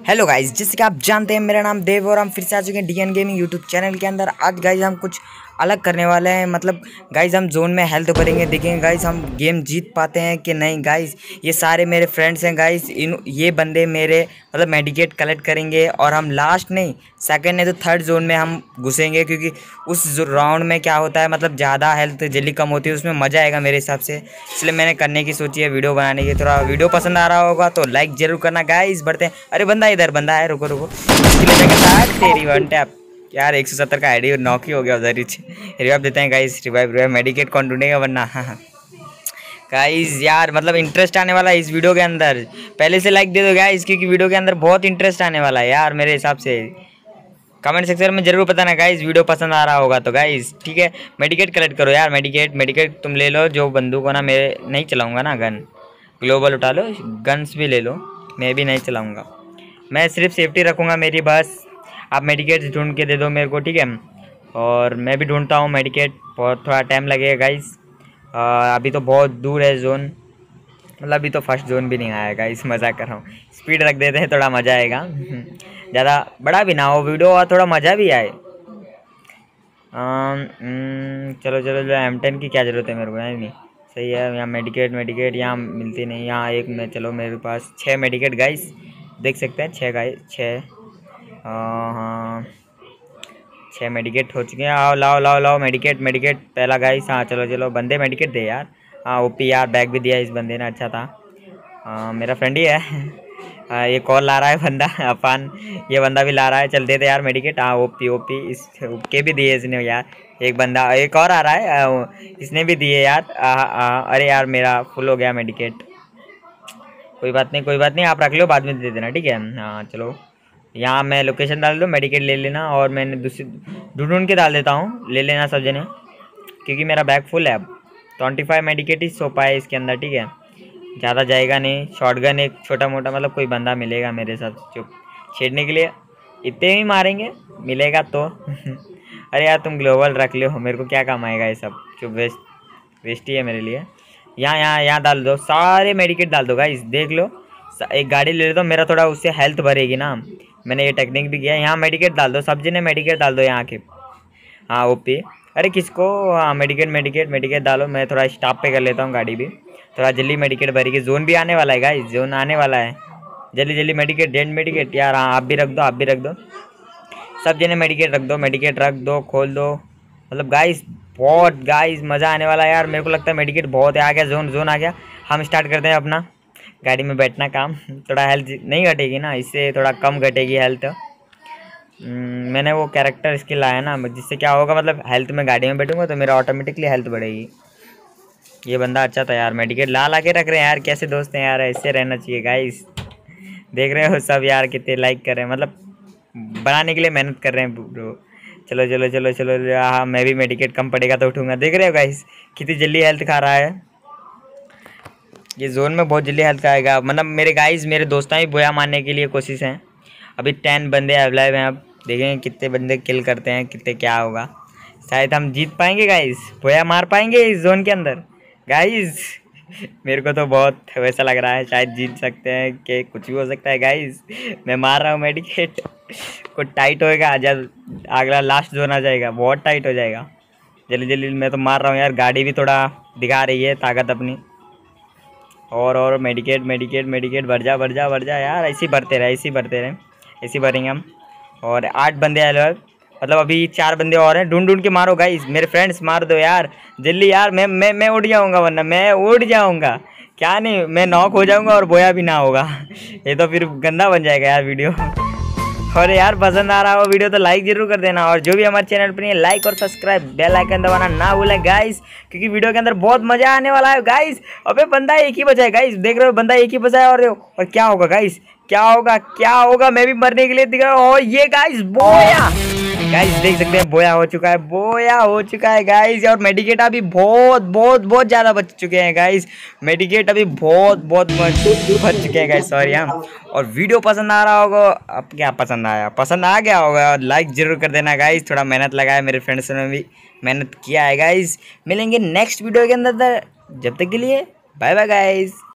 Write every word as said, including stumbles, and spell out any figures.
Hello guys, जैसे कि आप जानते हैं मेरा नाम देव और हम फिर से आ चुके हैं डीएन गेमिंग यूट्यूब चैनल के अंदर। आज गाइस हम कुछ अलग करने वाले हैं। मतलब गाइस हम जोन में हेल्थ भरेंगे, देखेंगे गाइस हम गेम जीत पाते हैं कि नहीं। गाइस ये सारे मेरे फ्रेंड्स हैं गाइस, इन ये बंदे मेरे मतलब मेडिकेट कलेक्ट करेंगे और हम लास्ट नहीं सेकंड नहीं तो थर्ड जोन में हम घुसेंगे, क्योंकि उस राउंड में क्या होता है मतलब ज़्यादा हेल्थ जल्दी कम होती है, उसमें मज़ा आएगा मेरे हिसाब से। इसलिए मैंने करने की सोची है वीडियो बनाने की। थोड़ा वीडियो पसंद आ रहा होगा तो लाइक जरूर करना गाइस। बढ़ते हैं। अरे बंदा इधर बंदा है, रुको रुको इसके लिए तेरी वन टैप यार एक सौ सत्तर का आईडी नॉक ही हो गया उधर ही। रिवाइव देते हैं गाइस, रिवाइव रिवाइव मेडिकेट कौन ढूंढेगा वरना। हाँ हाँ गाइस यार मतलब इंटरेस्ट आने वाला है इस वीडियो के अंदर। पहले से लाइक दे दो गाइस, क्योंकि वीडियो के अंदर बहुत इंटरेस्ट आने वाला है यार मेरे हिसाब से। कमेंट सेक्शन में जरूर बताना गाइस वीडियो पसंद आ रहा होगा तो गाइस। ठीक है, मेडिकेट कलेक्ट करो यार, मेडिकेट मेडिकेट तुम ले लो। जो बंदूक हो ना, मेरे नहीं चलाऊंगा ना गन। ग्लोबल उठा लो, गन्स भी ले लो, मैं भी नहीं चलाऊंगा। मैं सिर्फ सेफ्टी रखूँगा मेरी बस। आप मेडिकेट ढूंढ के दे दो मेरे को, ठीक है। और मैं भी ढूंढता हूँ मेडिकेट, बहुत थोड़ा टाइम लगेगा गाइस। अभी तो बहुत दूर है जोन, मतलब अभी तो फर्स्ट जोन भी नहीं आया गाइस, मज़ा कर रहा हूँ। स्पीड रख देते हैं, थोड़ा मज़ा आएगा। ज़्यादा बड़ा भी ना हो वीडियो और थोड़ा मज़ा भी आए। आम, चलो चलो चलो एम टेन की क्या ज़रूरत है मेरे को, नहीं सही है। यहाँ मेडिकेट मेडिकेट यहाँ मिलती नहीं, यहाँ एक में चलो मेरे पास छः मेडिकेट गाइस, देख सकते हैं छः गाइस छः। हाँ छः मेडिकेट हो चुके हैं। आओ लाओ लाओ लाओ मेडिकेट मेडिकेट पहला गाइस। हाँ चलो चलो बंदे मेडिकेट दे यार। हाँ ओपी यार, बैग भी दिया इस बंदे ने, अच्छा था। आ, मेरा फ्रेंड ही है। आ, ये कॉल ला रहा है बंदा अपान, ये बंदा भी ला रहा है, चल देते यार मेडिकेट। हाँ ओपी ओपी इस के भी दिए इसने यार। एक बंदा एक और आ रहा है, आ, इसने भी दिए यार। आ, आ, अरे यार मेरा फुल हो गया मेडिकेट। कोई बात नहीं कोई बात नहीं, आप रख लो बाद में दे देना, ठीक है। हाँ चलो यहाँ मैं लोकेशन डाल दो, मेडिकेट ले लेना। और मैंने दूसरी ढूंढ ढूंढ के डाल देता हूँ, ले लेना सब जने, क्योंकि मेरा बैग फुल है अब। ट्वेंटी फाइव मेडिकेट ही सो पाए इसके अंदर, ठीक है। ज़्यादा जाएगा नहीं। शॉटगन एक छोटा मोटा, मतलब कोई बंदा मिलेगा मेरे साथ चुप छेड़ने के लिए, इतने ही मारेंगे मिलेगा तो। अरे यार तुम ग्लोबल रख लो, मेरे को क्या काम आएगा ये सब, चुप वेस्ट वेस्ट ही है मेरे लिए। यहाँ यहाँ यहाँ डाल दो, सारे मेडिकेट डाल दो गाइस, देख लो। एक गाड़ी ले लेता हूँ, मेरा थोड़ा उससे हेल्थ भरेगी ना। मैंने ये टेक्निक भी किया है। यहाँ मेडिकेट डाल दो, सब जने मेडिकेट डाल दो यहाँ के। हाँ ओपी, अरे किसको, हाँ मेडिकेट मेडिकेट मेडिकेट डालो। मैं थोड़ा स्टॉप पे कर लेता हूँ गाड़ी भी, थोड़ा जल्दी मेडिकेट भरेगी। जोन भी आने वाला है गाइस, जोन आने वाला है, जल्दी जल्दी मेडिकेट डेड मेडिकेट यार। हाँ आप भी रख दो, आप भी रख दो, सब जने मेडिकेट रख दो, मेडिकेट रख दो, खोल दो। मतलब गाइस बहुत गाइस मज़ा आने वाला है यार। मेरे को लगता है मेडिकेट बहुत है। आ गया जोन, जोन आ गया। हम स्टार्ट करते हैं अपना गाड़ी में बैठना काम। थोड़ा हेल्थ नहीं घटेगी ना, इससे थोड़ा कम घटेगी हेल्थ। मैंने वो कैरेक्टर स्किल लाया ना, जिससे क्या होगा मतलब हेल्थ में गाड़ी में बैठूंगा तो मेरा ऑटोमेटिकली हेल्थ बढ़ेगी। ये बंदा अच्छा था यार, मेडिकेट ला ला के रख रहे हैं यार। कैसे दोस्त हैं यार, ऐसे रहना चाहिए गाइस। देख रहे हो सब यार कितने लाइक कर रहे हैं, मतलब बनाने के लिए मेहनत कर रहे हैं ब्रो। चलो चलो चलो चलो, हाँ मैं भी मेडिकेट कम पड़ेगा तो उठूँगा। देख रहे हो गाइस कितनी जल्दी हेल्थ खा रहा है। ये जोन में बहुत जल्दी हेल्थ आएगा। मतलब मेरे गाइस मेरे दोस्तां भी बोया मारने के लिए कोशिश हैं। अभी टेन बंदे अवेलेबल हैं, अब देखेंगे कितने बंदे किल करते हैं, कितने क्या होगा। शायद हम जीत पाएंगे गाइस, बोया मार पाएंगे इस जोन के अंदर गाइस। मेरे को तो बहुत वैसा लग रहा है शायद जीत सकते हैं, कि कुछ भी हो सकता है गाइस। मैं मार रहा हूँ मेडिकेट। कुछ टाइट होएगा, जब अगला लास्ट जोन आ जाएगा बहुत टाइट हो जाएगा। जल्दी जल्दी मैं तो मार रहा हूँ यार, गाड़ी भी थोड़ा दिखा रही है ताकत अपनी। और और मेडिकेट मेडिकेट मेडिकेट भर जा भर जा भर जा यार, ऐसे ही भरते रहे ऐसे ही भरते रहे ऐसे ही भरेंगे हम। और आठ बंदे आए लोग, मतलब अभी चार बंदे और हैं। ढूंढ ढूंढ के मारो गाइस, मेरे फ्रेंड्स मार दो यार जल्दी यार। मैं मैं मैं उड़ जाऊंगा, वरना मैं उड़ जाऊंगा। क्या नहीं, मैं नॉक हो जाऊंगा और बोया भी ना होगा। ये तो फिर गंदा बन जाएगा यार वीडियो। और यार पसंद आ रहा हो वीडियो तो लाइक जरूर कर देना। और जो भी हमारे चैनल पर नहीं है लाइक और सब्सक्राइब, बेल आइकन दबाना ना भूलें गाइस, क्योंकि वीडियो के अंदर बहुत मजा आने वाला है गाइस। अबे बंदा एक ही बचा है गाइस, देख रहे हो बंदा एक ही बचा है। और और क्या होगा गाइस, क्या होगा क्या होगा, मैं भी मरने के लिए दिख रहा हूँ। और ये गाइस बोया गाइस, देख सकते हैं बोया हो चुका है, बोया हो चुका है गाइस। और मेडिकेट अभी बहुत बहुत बहुत ज़्यादा बच चुके हैं गाइस। मेडिकेट अभी बहुत बहुत बच चुके हैं गाइस, सॉरी हाँ। और वीडियो पसंद आ रहा होगा, अब क्या पसंद आया, पसंद आ गया होगा और लाइक जरूर कर देना गाइस। थोड़ा मेहनत लगाया, मेरे फ्रेंड्स ने भी मेहनत किया है गाइस। मिलेंगे नेक्स्ट वीडियो के अंदर, जब तक के लिए बाय बाय गाइस।